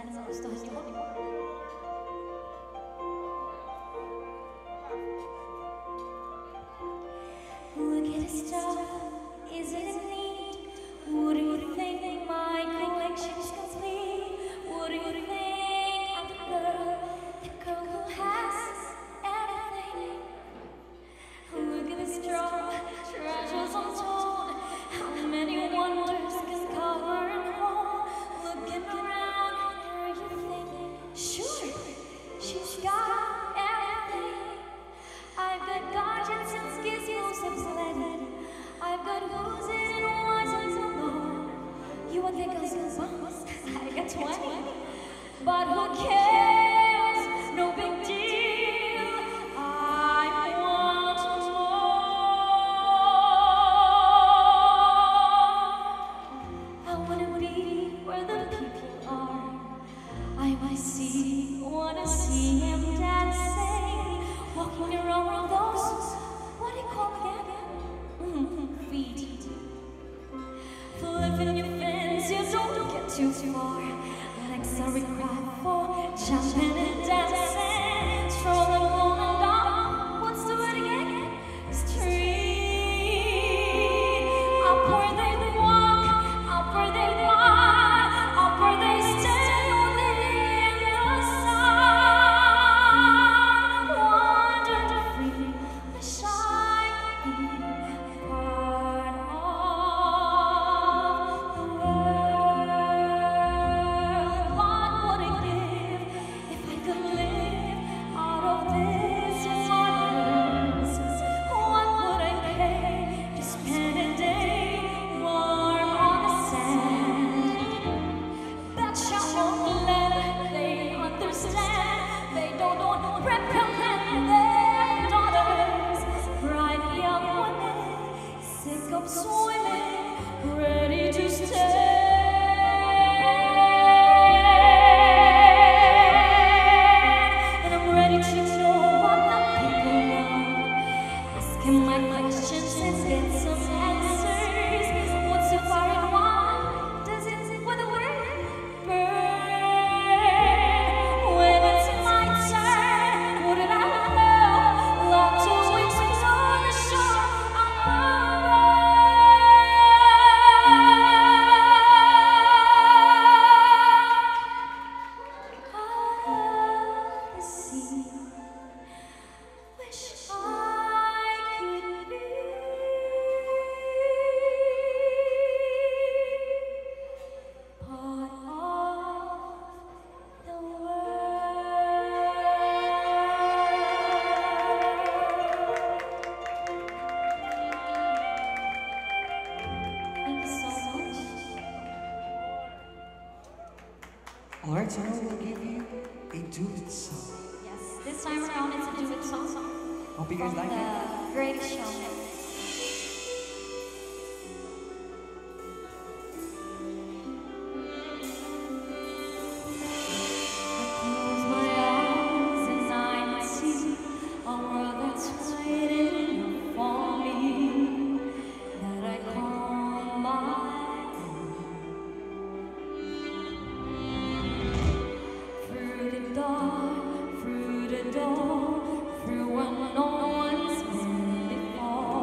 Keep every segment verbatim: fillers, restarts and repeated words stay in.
sana nagustuhan niyo. Look at his stuff, isn't it neat? What do you think my collection's complete? What do you think I'm the girl, the girl who has everything? Look at this drawer, treasures untold. How many wonders can cover and hold? Looking around, are you thinking? Sure, she's got everything. I've got gadgets and gizmos aplenty. I've got oozes and ones and more. You would think I was bums. I got twenty, but who cares? No big deal. I want more. I wanna be where the people are. I wanna see, wanna see him dancing, walking around with those, what do you call them again? Mm, feet. Flipping your fins, you don't get too far. Legs are required for jumping and dancing, strolling on and on. What's the word again? Street. Up where they walk, up where they walk, up where they stand only in the sun. Wonderfully, wish I could be part of the world. What would I give if I could live out of this wonders? What would I pay to spend a day warm on the sand? That shallow land, they understand. They don't want reprimand their daughters. Bright young women, sick of swimming, ready to stay. And I'm ready to know what the people want. Asking my questions and get some answers. What's so far and wide? Does it with the word burn? When it's my turn, wouldn't I love, love to explore the shore above the sea? Wish I could be part of the world. Thank you so much. Alright, so now we'll give you a duet song. Yes, this time around it's a duet song Hope you from guys like it. the Greatest Showman. Close my eyes and I see a world that's waiting for me, that I call my own. Through the dark, through the door, through what no one's been before.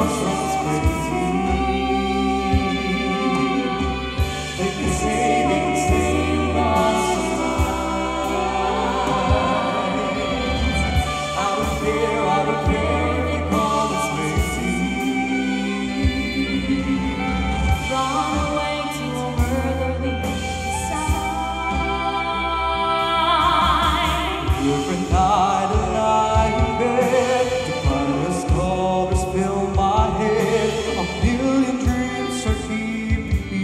sounds crazy. They can say, they can say lots of lies. I don't care, I don't care if they call us crazy. Run away to a murderly side. Every night I lie in bed, the brightest colors fill my head. A million dreams are keeping me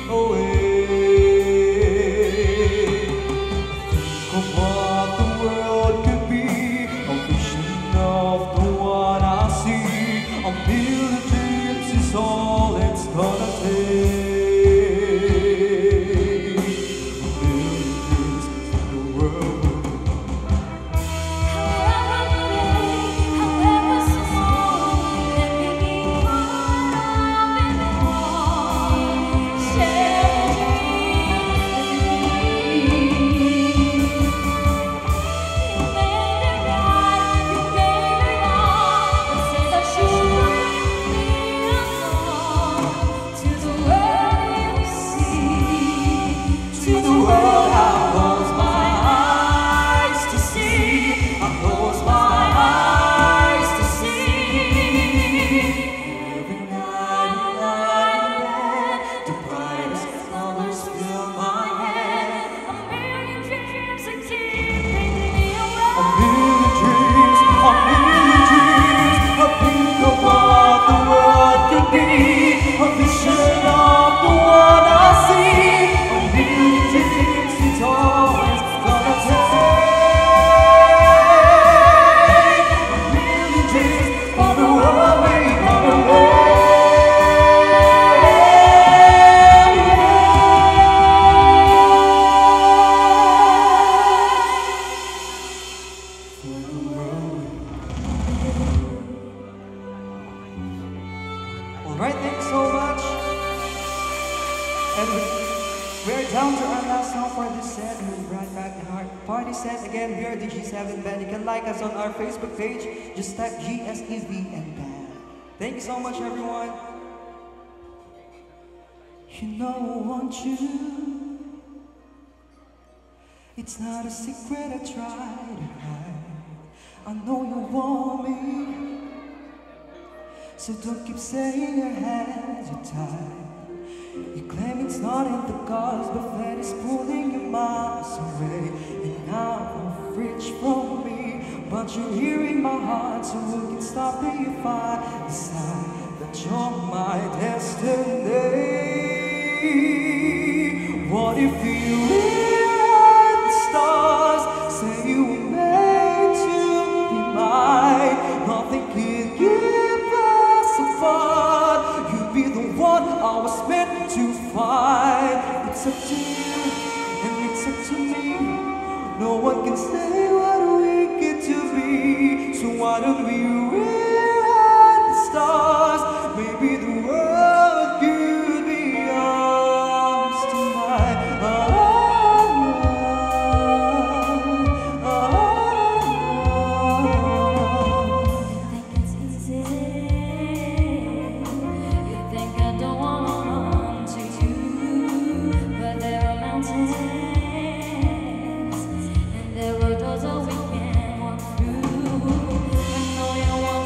awake. Of what the world could be, a vision of the one I see. A million dreams is all it's gonna take. A million dreams of the world. However big, however small, let me be part of it all. Share dreams with me. You made it right, you made it wrong, but say that you bring me along to the world you see, to the world I close my eyes to see. I close my eyes to see. Every night I lie in bed, the brightest colors fill my head. A million dreams are keeping me A awake. million dreams, a million dreams. I think of what the world could be. A vision of the one I see. A million dreams, it's always gonna take. A million dreams for the world we gonna Alright, thanks so much. And we- we're down to our last song for this set, and we'll be right back in our party set. Again, we are the G seven Band. You can like us on our Facebook page. Just type G S E V and Band. Thank you so much, everyone. You know I want you. It's not a secret I try to hide. I know you want me. So don't keep saying your hands are tied. You claim it's not in the cards, but that is pulling your miles away. And now you've reached from me, but you're here in my heart, so who can stop me if I decide that you're my destiny? What if you read the stars, say you were made to be mine? Nothing can give us apart. You'd be the one I was meant to find. It's up to you and it's up to me. No one can say what we get to be. So why don't we rewrite the stars? Maybe the world could be ours tonight. Ah, ah, ah. You think it's easy? You think I don't wanna run to you? But there are mountains and there are doors that we can walk through. I know you want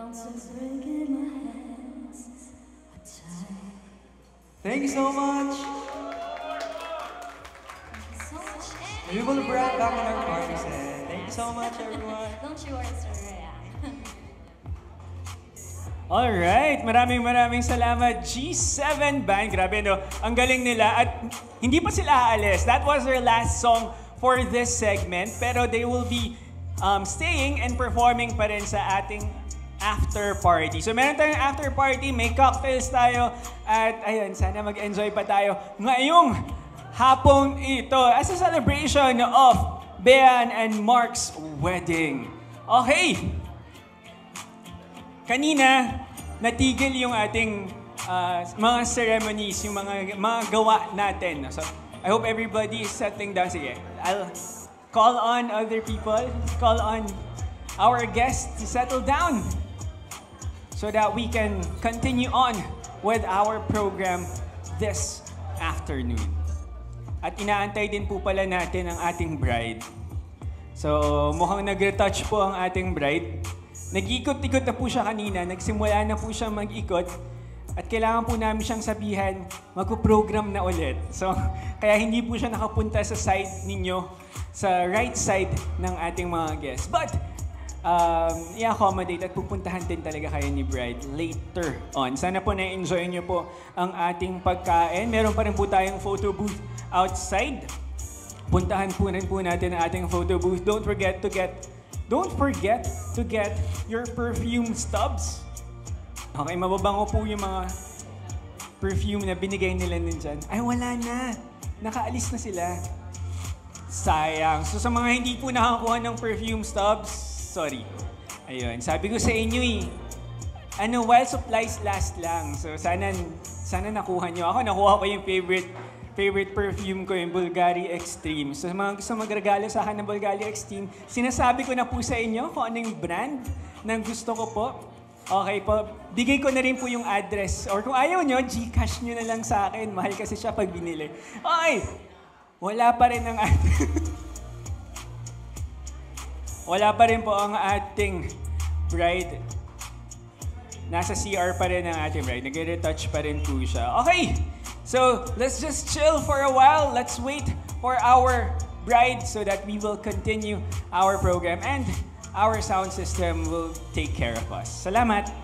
bouncing ring in my hands are tied. Thank you so much. Thank you so much. We will be right back on our party set. Thank you so much, everyone. Don't you worry, sir. Yeah. Alright, maraming maraming salamat G seven Band. Grabe no, ang galing nila at hindi pa sila aalis. That was their last song for this segment, pero they will be um, staying and performing pa rin sa ating after party. So meron tayong after party, may cocktails tayo at ayun, sana mag-enjoy pa tayo ngayong hapong ito as a celebration of Bean and Mark's wedding. Okay. Kanina, natigil yung ating uh, mga ceremonies, yung mga, mga gawa natin. So, I hope everybody is settling down. Sige, I'll call on other people, call on our guests to settle down so that we can continue on with our program this afternoon. At inaantay din po pala natin ang ating bride. So, mukhang nag-retouch po ang ating bride. Nag-ikot-ikot na po siya kanina, nagsimula na po siya mag-ikot at kailangan po namin siyang sabihan, mag-program na ulit. So, kaya hindi po siya nakapunta sa side ninyo, sa right side ng ating mga guests. But, um, i-accommodate at pupuntahan din talaga kayo ni Bride later on. Sana po na-enjoy niyo po ang ating pagkain. Meron pa rin po tayong photo booth outside. Puntahan po rin po natin ang ating photo booth. Don't forget to get Don't forget to get your perfume stubs. Okay, mababango po yung mga perfume na binigay nila nandyan. Ay, wala na. Nakaalis na sila. Sayang. So sa mga hindi po nakakuha ng perfume stubs, sorry. Ayun, sabi ko sa inyo eh, ano, while supplies last lang. So sana, sana nakuha nyo. Ako nakuha ko yung favorite favorite perfume ko, yung Bulgari Extreme. So, mga gusto magregalo sa akin ng Bulgari Extreme, sinasabi ko na po sa inyo kung ano yung brand ng gusto ko po. Okay po, bigay ko na rin po yung address. Or kung ayaw nyo, Gcash nyo na lang sa akin. Mahal kasi siya pag binili. Okay, wala pa rin ang wala pa rin po ang ating bride. Nasa C R pa rin ang ating bride. Nag-retouch pa rin po siya. Okay! So, let's just chill for a while. Let's wait for our bride so that we will continue our program and our sound system will take care of us. Salamat!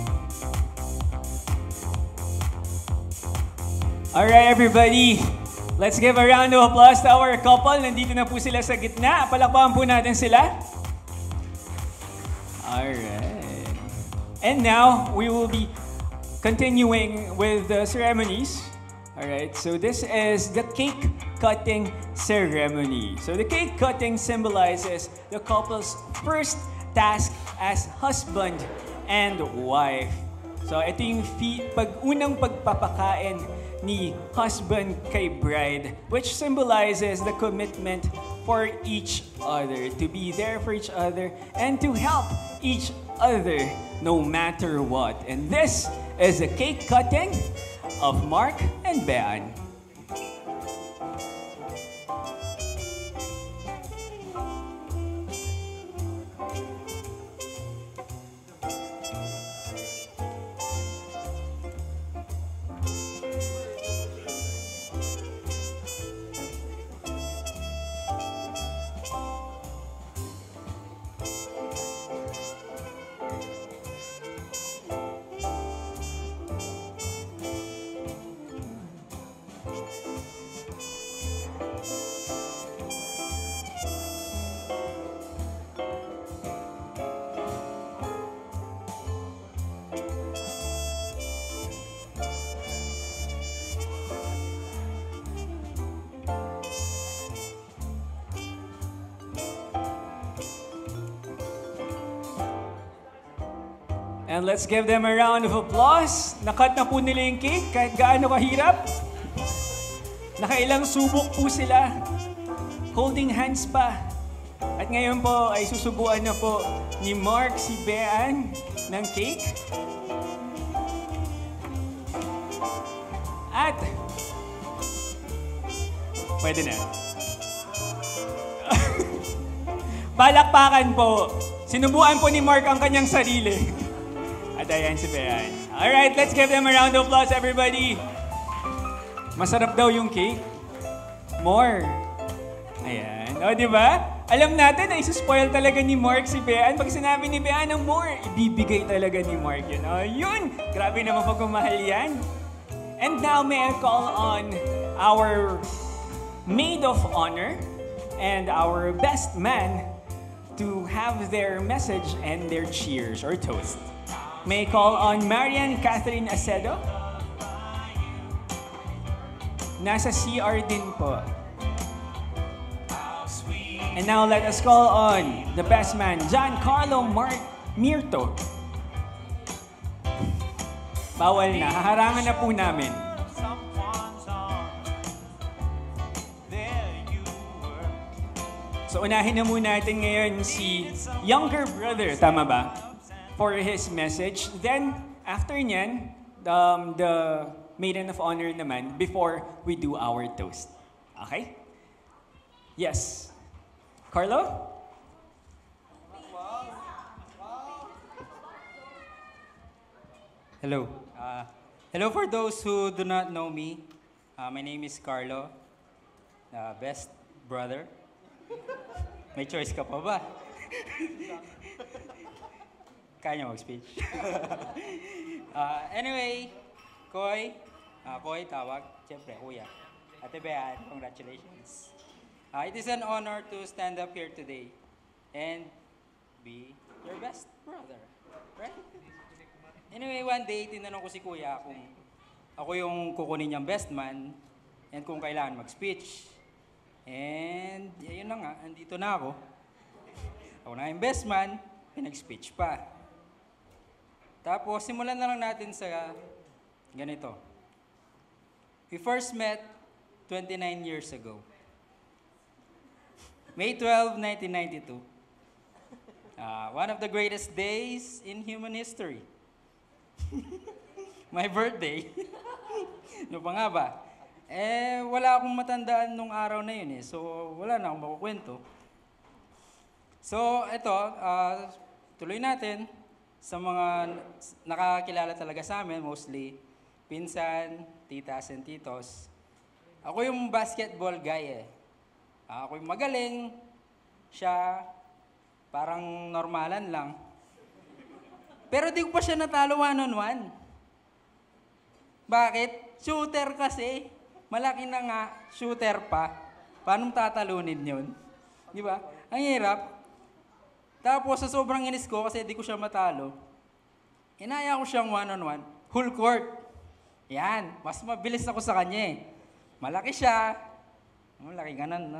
Alright, everybody. Let's give a round of applause to our couple. Nandito na po sila sa gitna. Palakpakan po natin sila. Alright. And now, we will be continuing with the ceremonies. Alright, so this is the cake cutting ceremony. So the cake cutting symbolizes the couple's first task as husband and wife. So ito yung fi- pag unang pagpapakain ni husband kay bride, which symbolizes the commitment for each other, to be there for each other and to help each other no matter what. And this is the cake cutting of Mark and Bean. And let's give them a round of applause. Nakat na po nila yung cake kahit gaano kahirap. Nakailang subok po sila. Holding hands pa. At ngayon po ay susubuan na po ni Mark si Bean ng cake. At pwede na. Palakpakan po. Sinubuan po ni Mark ang kanyang sarili. At ayan si Bean. Alright, let's give them a round of applause, everybody. Masarap daw yung cake. More. Ayan. O, di ba? Alam natin na isuspoil talaga ni Mark si Bean. Pag sinabi ni Bean ng more, ibibigay talaga ni Mark yun. O, yun. Grabe naman pagmamahal yan. And now, may I call on our maid of honor and our best man to have their message and their cheers or toast. May I call on Marian Catherine Acedo. Nasa C R din po. And now let us call on the best man, Giancarlo Mar- Mirto. Bawal na, haharangan na po namin. So unahin na muna natin ngayon si younger brother, tama ba? For his message. Then, after nyan, um, the maiden of honor naman, before we do our toast. Okay? Yes. Carlo? Hello. Uh, hello for those who do not know me. Uh, my name is Carlo, uh, best brother. May choice ka pa ba? Kaya niya mag-speech. uh, anyway, Koy, uh, Koy tawag, siyempre, kuya. Ate Bean, congratulations. Uh, it is an honor to stand up here today and be your best brother, right? Anyway, one day, tinanong ko si kuya kung ako yung kukunin niyang best man and kung kailangan mag-speech. And yun na nga, andito na ako. Ako na yung best man, pinag-speech pa. Tapos, simulan na lang natin sa ganito. We first met twenty-nine years ago. May twelfth, nineteen ninety-two. Uh, one of the greatest days in human history. My birthday. Ano pa nga ba? Eh, wala akong matandaan nung araw na yun eh. So, wala na akong makukwento. So, ito, uh, tuloy natin sa mga nakakilala talaga sa amin, mostly pinsan, titas, and titos. Ako yung basketball guy eh. Uh, ako yung magaling, siya parang normalan lang. Pero di ko pa siya natalo one-on-one. Bakit? Shooter kasi. malaki na nga, shooter pa. Paano tatalunin yun? Di ba? Ang hirap. Tapos sa sobrang inis ko, kasi di ko siya matalo, inaya ko siyang one-on-one, full court. Yan, mas mabilis ako sa kanya eh. Malaki siya. Malaki ganun, no?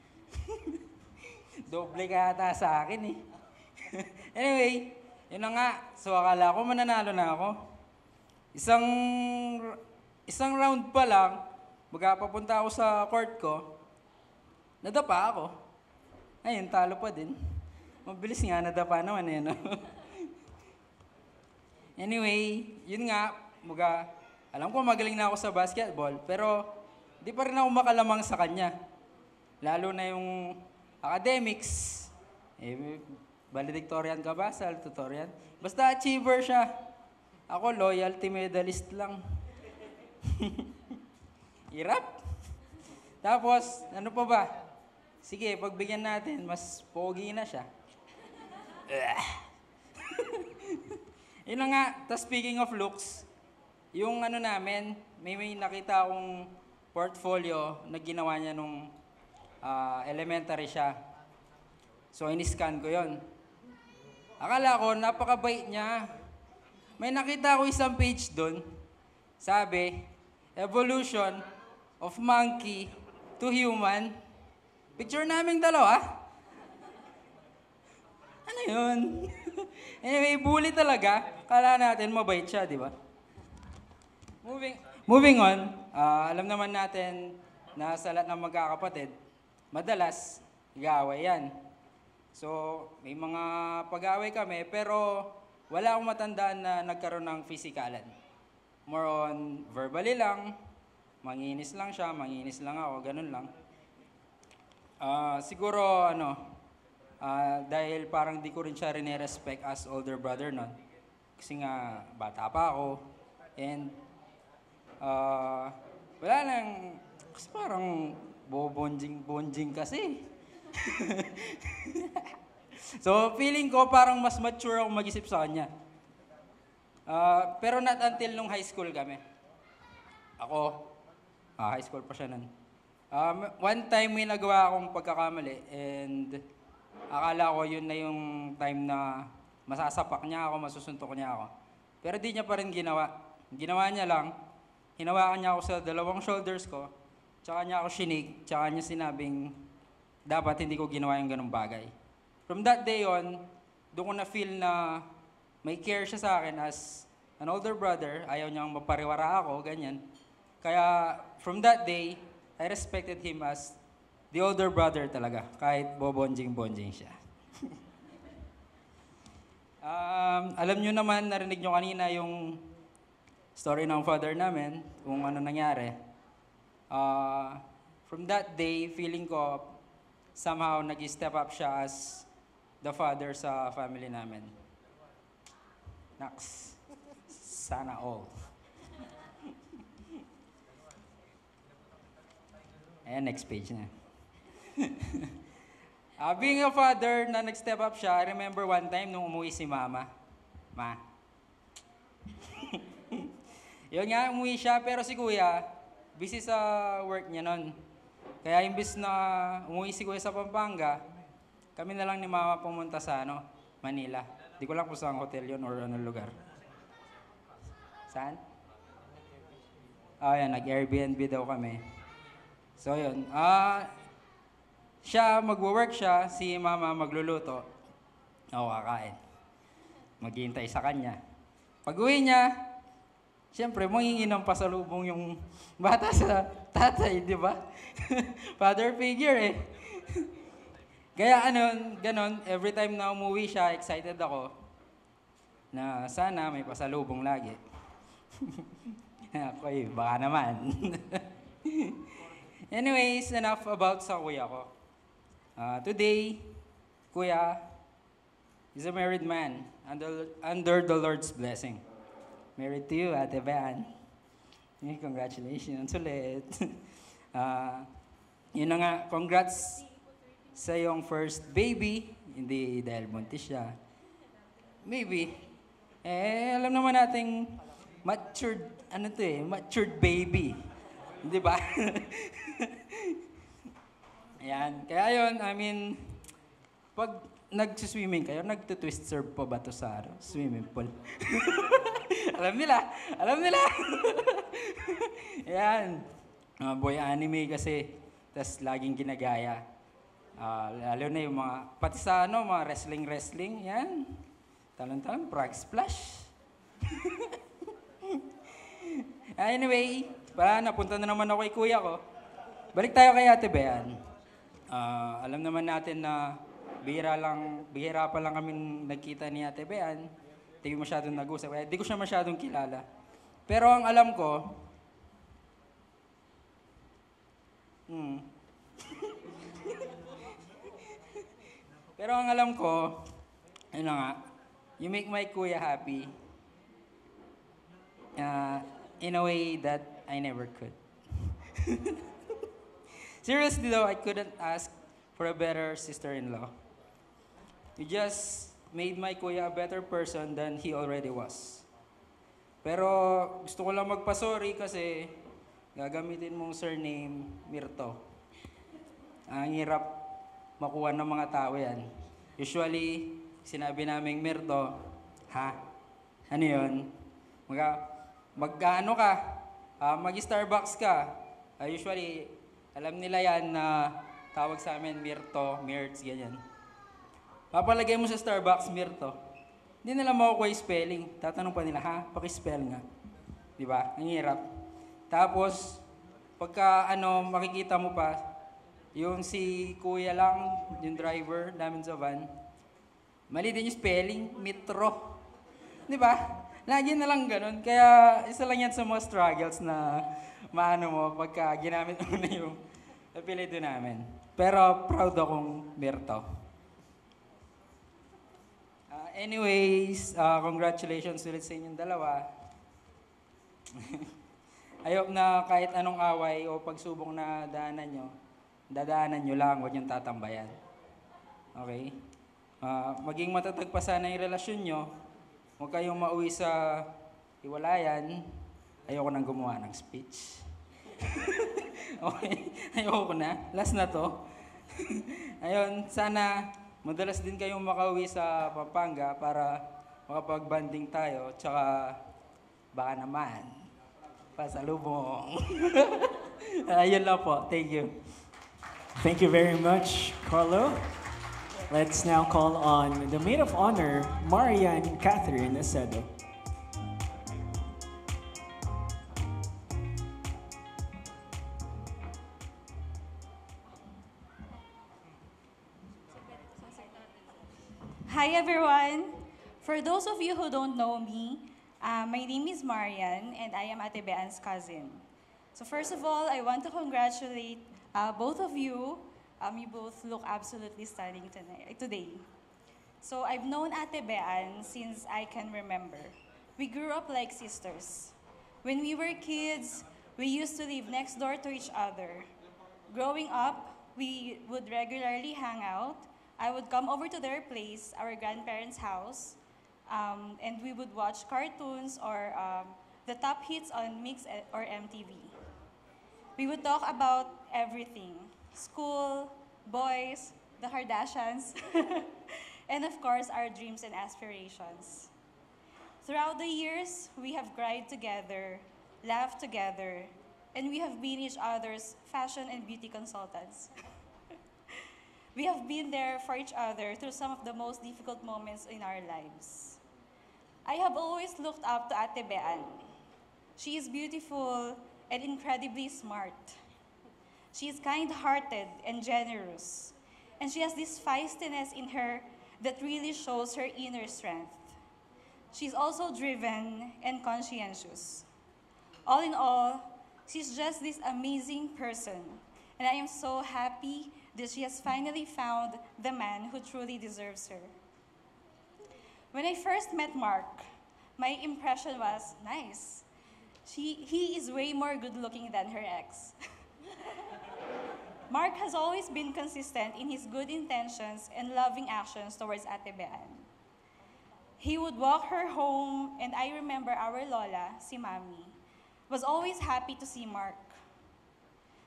Doble ka yata sa akin eh. Anyway, yun na nga. So akala ko mananalo na ako. Isang isang round pa lang, magpapunta ako sa court ko, nadapa ako. Ayun, talo pa din. Mabilis nga, nadapa naman eh, no? Anyway, yun nga, mga, alam ko magaling na ako sa basketball, pero di pa rin ako makalamang sa kanya. Lalo na yung academics, eh, valedictorian ka ba, salutatorian? Basta achiever siya. Ako, loyalty medalist lang. Hirap. Tapos, ano pa ba? Sige, pagbigyan natin, mas pogi na siya. Yun na nga, tas speaking of looks, yung ano namin, may may nakita akong portfolio na ginawa niya nung uh, elementary siya. So, in-scan ko yon. Akala ko, napakabait niya. May nakita ko isang page doon. Sabi, evolution of monkey to human. Picture naming dalawa. Ano yun? Anyway, bully talaga. Kala natin mabait siya, di ba? Moving, moving on, uh, alam naman natin na sa lahat ng magkakapatid, madalas, nag-aaway yan. So, may mga pag-aaway kami, pero wala akong matandaan na nagkaroon ng physikalan. More on verbally lang, manginis lang siya, manginis lang ako, ganun lang. Uh, siguro, ano, uh, dahil parang di ko rin siya rin-respect as older brother nun. Kasi nga, bata pa ako. And, uh, wala lang, kasi parang bobonjing-bonjing kasi. So, feeling ko parang mas mature ako mag-isip sa kanya. Uh, pero not until nung high school kami. Ako, ah, high school pa siya nun. Um, one time may nagawa akong pagkakamali and akala ko yun na yung time na masasapak niya ako, masusuntok niya ako. Pero di niya pa rin ginawa. Ginawa niya lang, hinawakan niya ako sa dalawang shoulders ko, tsaka niya ako shinig, tsaka niya sinabing dapat hindi ko ginawa yung ganung bagay. From that day on, doon ko na-feel na may care siya sa akin as an older brother, ayaw niyang mapariwara ako, ganyan. Kaya from that day, I respected him as the older brother talaga, kahit bobonjing-bonjing siya. um, alam nyo naman, narinig nyo kanina yung story ng father namin, kung ano nangyari. Uh, from that day, feeling ko, somehow nag-step up siya as the father sa family namin. Naks. Sana all. Ayan, next page na. uh, being a father na nag-step up siya, I remember one time nung umuwi si mama. Ma. Yun nga, umuwi siya, pero si kuya, busy sa work niya nun. Kaya imbis na umuwi si kuya sa Pampanga, kami na lang ni mama pumunta sa ano, Manila. Di ko lang kung saan hotel yun or anong lugar. Saan? Oh, yan, nag-Airbnb daw kami. So, yun. Ah, siya, magwo-work siya, si mama magluluto. Ako kakain. Maghihintay sa kanya. Pag-uwi niya, siyempre, mangingin ng pasalubong yung bata sa tatay, di ba? Father figure eh. Kaya ano, ganon, every time na umuwi siya, excited ako na sana may pasalubong lagi. Ako eh, baka naman. Anyways, enough about sa kuya ko. Uh, today, kuya is a married man under, under the Lord's blessing. Married to you, Ate Van. Eh, congratulations ulit. uh, yun na nga, congrats sa iyong first baby. Hindi dahil buntis siya. Maybe. Eh, alam naman nating matured, ano to eh, matured baby. Di ba? Ayan. Kaya yun, I mean, pag nag-swimming kayo, nagtutwist serve pa ba to sa ano, swimming pool? Alam nila. Alam nila. Ayan. Mga boy anime kasi, tas laging ginagaya. Ah, lalo na yung mga, pati sa ano, mga wrestling-wrestling, yan. Talon-talon, frog splash. Anyway, pa, napunta na naman ako kay kuya ko. Balik tayo kay Ate Bean. Ah, alam naman natin na bihira lang, bihira pa lang kami nagkita ni Ate Bean. Hindi ko masyadong nag-usap, kaya di ko siya masyadong kilala. Pero ang alam ko, hmm. Pero ang alam ko, ano nga, you make my kuya happy uh, in a way that I never could. Seriously though, I couldn't ask for a better sister-in-law. You just made my kuya a better person than he already was. Pero gusto ko lang magpasorry kasi gagamitin mong surname, Mirto. Ang hirap makuha ng mga tao yan. Usually, sinabi naming Mirto, ha? Ano yun? Mag, mag-ano ka? Uh, mag-Starbucks ka? Uh, usually, alam nila yan na tawag sa amin Mirto, Mirts, ganyan. Papalagay mo sa Starbucks, Mirto. Hindi nila makukuha yung spelling. Tatanong pa nila, ha? Paki-spell nga. Di ba? Ang hirap. Tapos, pagka ano, makikita mo pa, yung si kuya lang, yung driver namin sa van, mali din yung spelling, Mitro. Di ba? Lagi na lang ganun. Kaya isa lang yan sa mga struggles na maano mo pagka ginamit mo na yung apelido namin. Pero proud akong Mirto. Uh, anyways, uh, congratulations ulit sa inyong dalawa. I hope na kahit anong away o pagsubok na daanan nyo, dadaanan nyo lang, huwag niyong tatambayan. Okay? Uh, maging matatag pa sana yung relasyon nyo. Huwag kayong mauwi sa hiwalayan. Ayoko nang gumawa ng speech. Okay? Ayoko na. Last na to. Ayun, sana madalas din kayong makauwi sa Pampanga para makapag-banding tayo. Tsaka baka naman, pasalubong. Ayun lang po. Thank you. Thank you very much, Carlo. Let's now call on the maid of honor, Marian Catherine Acedo. Hi everyone! For those of you who don't know me, uh, my name is Marian and I am Ate Bean's cousin. So first of all, I want to congratulate uh, both of you. Um, you both look absolutely stunning tonight, today. So I've known Ate Bean since I can remember. We grew up like sisters. When we were kids, we used to live next door to each other. Growing up, we would regularly hang out. I would come over to their place, our grandparents' house, um, and we would watch cartoons or um, the top hits on Mix or M T V. We would talk about everything, school, boys, the Kardashians, and of course, our dreams and aspirations. Throughout the years, we have cried together, laughed together, and we have been each other's fashion and beauty consultants. We have been there for each other through some of the most difficult moments in our lives. I have always looked up to Ate Bean. She is beautiful and incredibly smart. She is kind-hearted and generous. And she has this feistiness in her that really shows her inner strength. She's also driven and conscientious. All in all, she's just this amazing person. And I am so happy that she has finally found the man who truly deserves her. When I first met Mark, my impression was, nice. She, he is way more good-looking than her ex. Mark has always been consistent in his good intentions and loving actions towards Ate Bean. He would walk her home, and I remember our Lola, si Mami, was always happy to see Mark.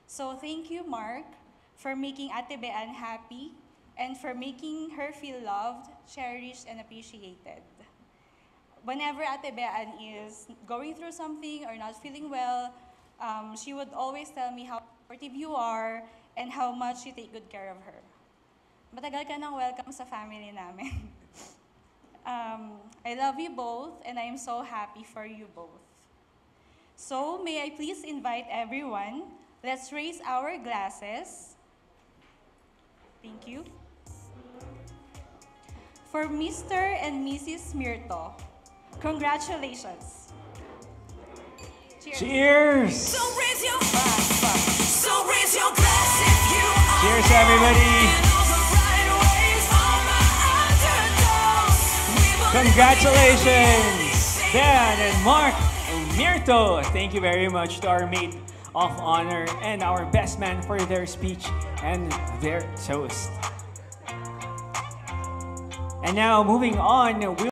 So thank you, Mark, for making Ate Bean happy and for making her feel loved, cherished, and appreciated. Whenever Ate Bean is going through something or not feeling well, um, she would always tell me how supportive you are and how much you take good care of her. Matagal ka nang welcome sa family namin. um, I love you both and I am so happy for you both. So may I please invite everyone, let's raise our glasses. Thank you. For Mister and Missus Mirto, congratulations. Cheers. Cheers! So raise your so raise your glass if you are Cheers, everybody! in all the right ways, all my underdogs. We will Congratulations, Dan and Mark and Mirto. Thank you very much to our maid of honor and our best man for their speech and their toast. And now, moving on, we